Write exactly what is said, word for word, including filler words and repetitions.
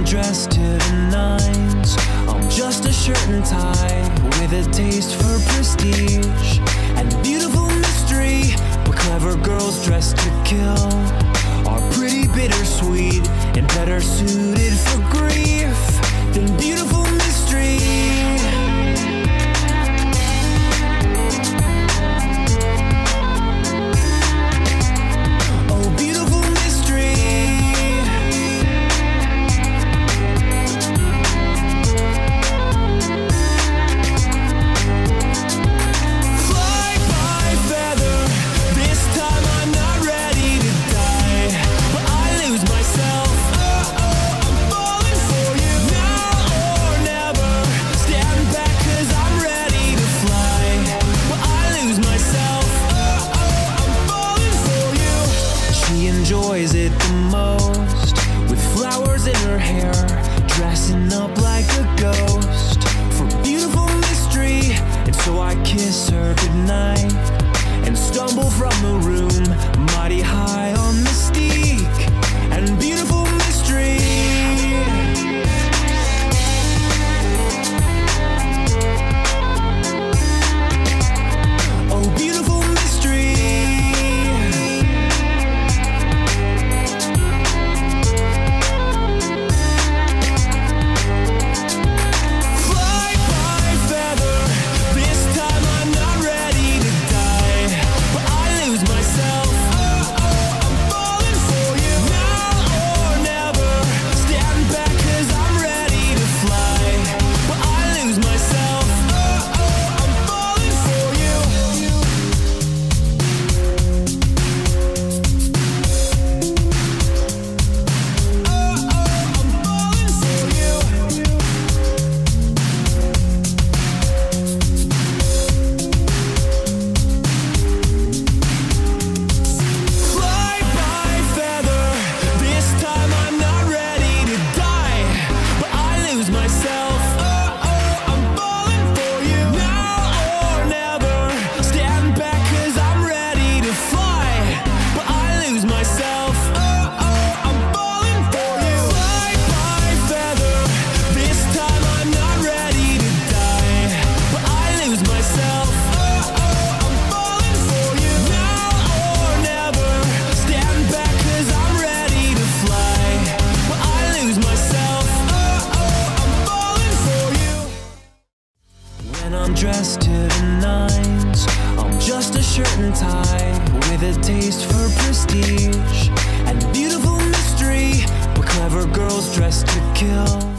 dressed to the nines. I'm just a shirt and tie with a taste for prestige and beautiful mystery. But clever girls dressed to kill are pretty bittersweet and better suited for grief than beautiful mystery. Enjoys it the most, with flowers in her hair, dressing up like a ghost for beautiful mystery. And so I kiss her goodnight and stumble from the room, mighty high on mystique and beautiful mystery. Oh, beautiful mystery. I'm dressed to the nines. I'm just a shirt and tie with a taste for prestige and beautiful mystery. But clever girls dressed to kill